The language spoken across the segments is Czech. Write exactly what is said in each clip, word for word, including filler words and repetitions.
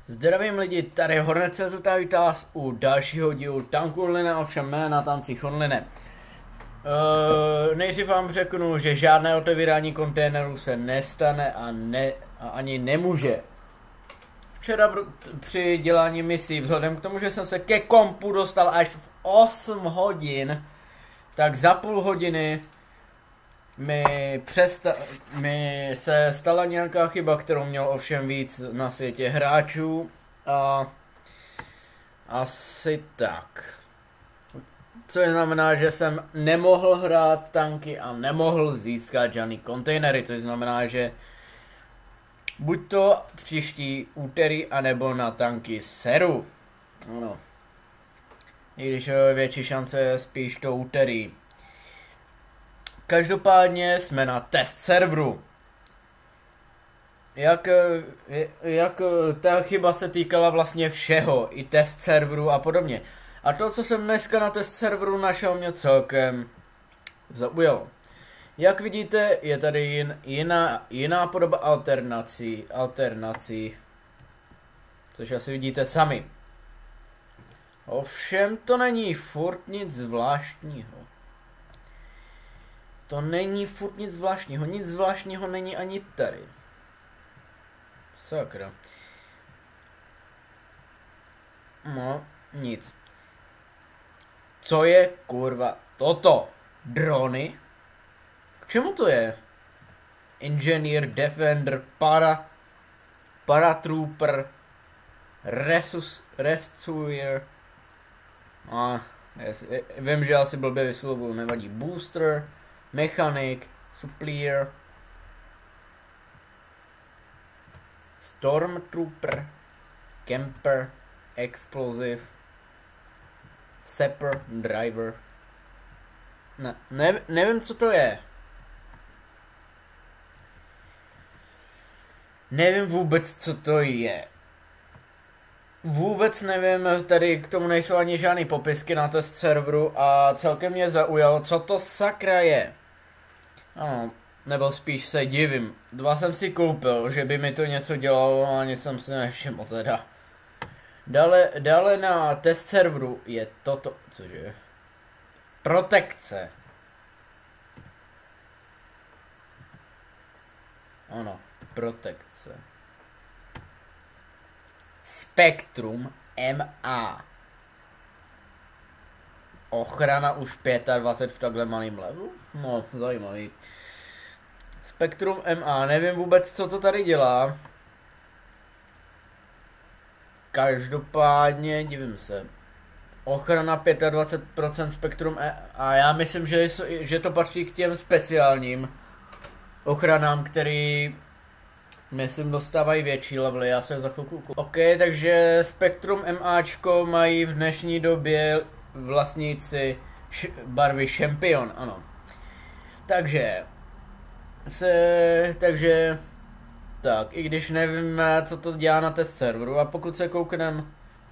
Zdravím lidi, tady Hornet tečka cé zet a vítám vás u dalšího dílu Tanku Online, ovšem ne na tancích online. Uh, nejdřív vám řeknu, že žádné otevírání kontejnerů se nestane a, ne, a ani nemůže. Včera při dělání misí, vzhledem k tomu, že jsem se ke kompu dostal až v osm hodin, tak za půl hodiny mi, přesta- mi se stala nějaká chyba, kterou měl ovšem víc na světě hráčů a asi tak. Což znamená, že jsem nemohl hrát tanky a nemohl získat žádný kontejnery, což znamená, že buď to příští úterý, anebo na tanky seru. Ano. I když je větší šance spíš to úterý. Každopádně jsme na test serveru. Jak, jak ta chyba se týkala vlastně všeho, i test serveru a podobně. A to, co jsem dneska na test serveru našel, mě celkem zaujalo. Jak vidíte, je tady jin, jiná, jiná podoba alternací, alternací, což asi vidíte sami. Ovšem to není furt nic zvláštního. To není furt nic zvláštního, nic zvláštního není ani tady. Sakra. No, nic. Co je kurva toto? Drony? K čemu to je? Engineer, Defender, Para, Paratrooper, Resus, Rescuer. A, yes, vím, že asi blbě vyslovuju, nevadí. Booster, Mechanik, Supplier, Stormtrooper, Camper, Explosive, Sapper, Driver. Ne, ne, nevím, co to je. Nevím vůbec, co to je. Vůbec nevím, tady k tomu nejsou ani žádný popisky na test serveru a celkem mě zaujalo, co to sakra je. Ano, nebo spíš se divím. Dva jsem si koupil, že by mi to něco dělalo, ani jsem si nevšiml teda. Dále, dále na test serveru je toto, cože? Protekce. Ano, protekce. Spektrum M A. Ochrana už dvacet pět v takhle malým levelu? No, zajímavý. Spektrum M A, nevím vůbec, co to tady dělá. Každopádně, divím se. Ochrana dvacet pět procent spektrum E a já myslím, že, že to patří k těm speciálním ochranám, který myslím dostávají větší levely, já se za chvilku... Ok, takže spektrum MAčko mají v dnešní době vlastníci š- barvy Champion, ano. Takže se, takže tak, i když nevím, co to dělá na test serveru, a pokud se kouknem,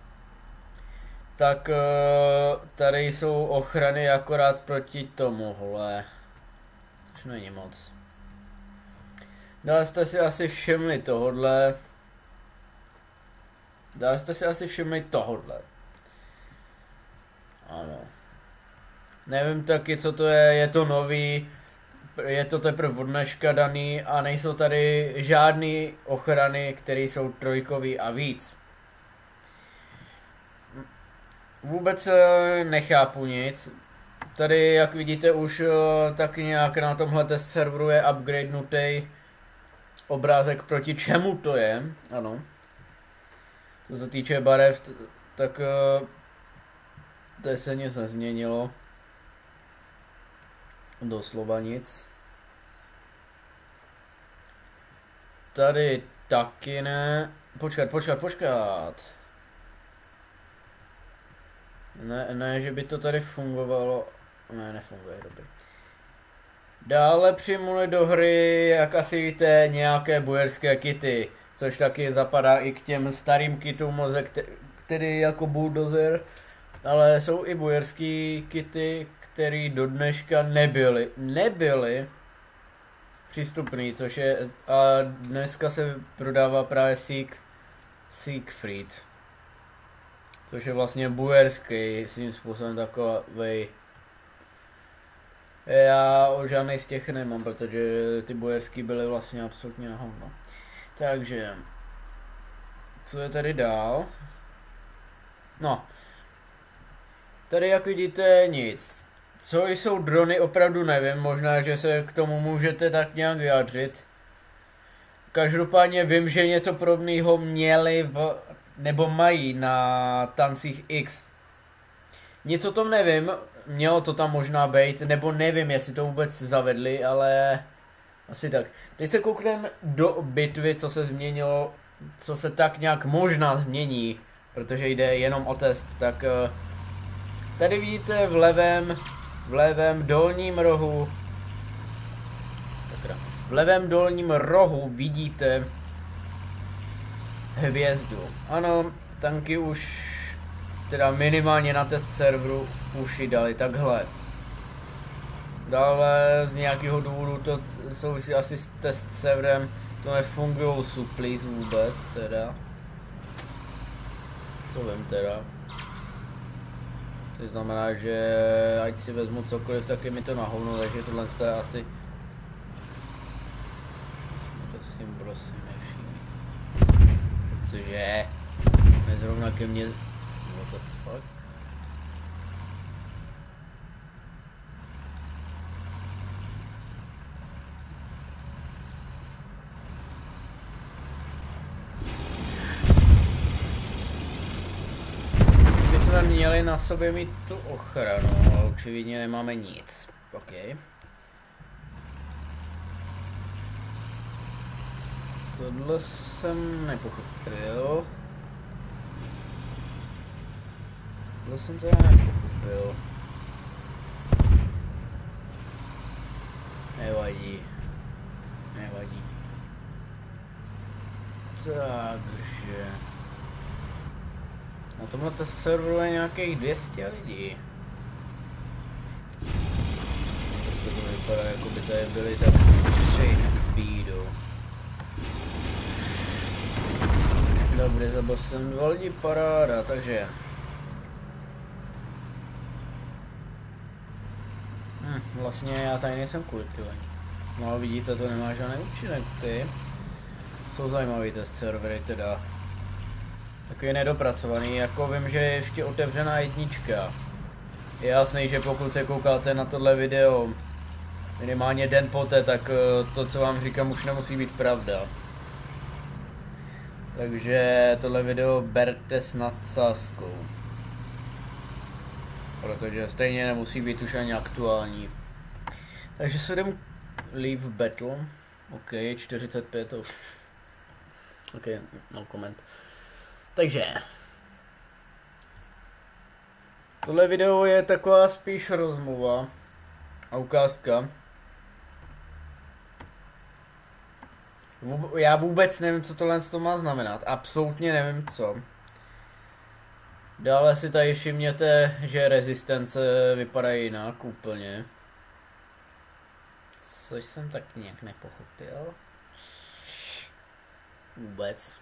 tak tady jsou ochrany akorát proti tomuhle, což není moc. Dále jste si asi všimli tohodle. Dále jste si asi všimli tohodle. Ano. Nevím taky, co to je, je to nový, je to teprve od dneška daný a nejsou tady žádný ochrany, které jsou trojkový a víc. Vůbec nechápu nic. Tady, jak vidíte, už tak nějak na tomhle test serveru je upgradenutý obrázek, proti čemu to je, ano. Co se týče barev, tak tady se nic nezměnilo. Doslova nic. Tady taky ne. Počkat, počkat, počkat. Ne, ne, že by to tady fungovalo. Ne, nefunguje, dobrý. Dále přijmuli do hry, jak asi víte, nějaké bojerské kity, což taky zapadá i k těm starým kitům, který jako bulldozer, ale jsou i bojerský kity, které do dneška nebyly, nebyly přístupný, což je, a dneska se prodává právě Seek Siegfried. Což je vlastně bujerský, svým způsobem takovej. Já o žádnej z těch nemám, protože ty bujerský byly vlastně absolutně na hovno. Takže, co je tady dál? No, tady jak vidíte nic. Co jsou drony, opravdu nevím, možná, že se k tomu můžete tak nějak vyjádřit. Každopádně vím, že něco podobného měli v, nebo mají na tancích X. Nic o tom nevím, mělo to tam možná být, nebo nevím, jestli to vůbec zavedli, ale asi tak. Teď se koukneme do bitvy, co se změnilo, co se tak nějak možná změní, protože jde jenom o test, tak tady vidíte v levém, v levém dolním rohu, sakra, v levém dolním rohu vidíte hvězdu. Ano, tanky už, teda minimálně na test serveru, už ji dali takhle. Dále z nějakého důvodu to souvisí asi s test serverem, to nefungují supplies vůbec, teda. Co vím teda. To znamená, že ať si vezmu cokoliv, tak je mi to na hovno, takže tohle je asi... Prosím, prosím, nevšimni. Cože? Nezrovna ke mně... What the fuck? Bychom měli na sobě mít tu ochranu, ale očividně nemáme nic. OK. Tohle jsem nepochopil. Tohle jsem teda nepochopil. Nevadí. Nevadí. Takže... Na tomhle serveru je nějakých dvě stě lidí. Prostě to vypadá, jako by tady byli tak tři s bídou. Dobře, zabil jsem dva lidi, paráda, takže... Hm, vlastně já tady nejsem kvůli killing. No vidíte, to nemá žádný účinek, ty. Jsou zajímavý test servery teda. Takový nedopracovaný, jako vím, že je ještě otevřená jednička. Je jasný, že pokud se koukáte na tohle video minimálně den poté, tak to, co vám říkám, už nemusí být pravda. Takže tohle video berte s nadsázkou. Protože stejně nemusí být už ani aktuální. Takže se jdem leave battle. OK, čtyřicet pět. OK, no koment. Takže tohle video je taková spíš rozmluva a ukázka. Já vůbec nevím, co tohle to má znamenat. Absolutně nevím co. Dále si tady všimněte, že rezistence vypadají jinak úplně. Což jsem tak nějak nepochopil. Vůbec.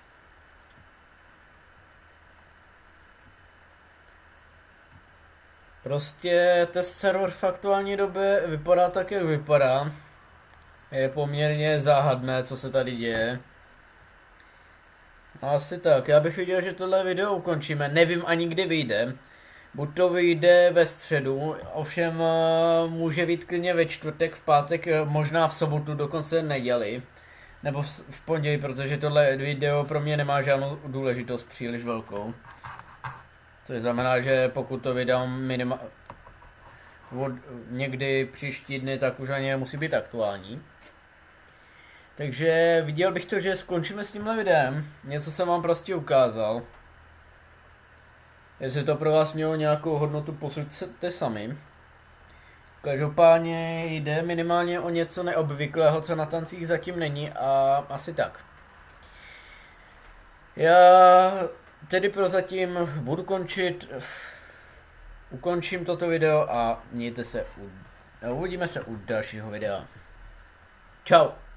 Prostě test server v aktuální době vypadá tak, jak vypadá. Je poměrně záhadné, co se tady děje. Asi tak, já bych viděl, že tohle video ukončíme, nevím ani kdy vyjde. Buď to vyjde ve středu, ovšem může být klidně ve čtvrtek, v pátek, možná v sobotu, dokonce neděli. Nebo v pondělí, protože tohle video pro mě nemá žádnou důležitost příliš velkou. To znamená, že pokud to vydám minima... od někdy příští dny, tak už ani musí být aktuální. Takže viděl bych to, že skončíme s tímhle videem. Něco jsem vám prostě ukázal. Jestli to pro vás mělo nějakou hodnotu, posuďte sami. Každopádně jde minimálně o něco neobvyklého, co na tancích zatím není a asi tak. Já tedy prozatím budu končit, ukončím toto video a mějte se, u, uvidíme se u dalšího videa. Čau.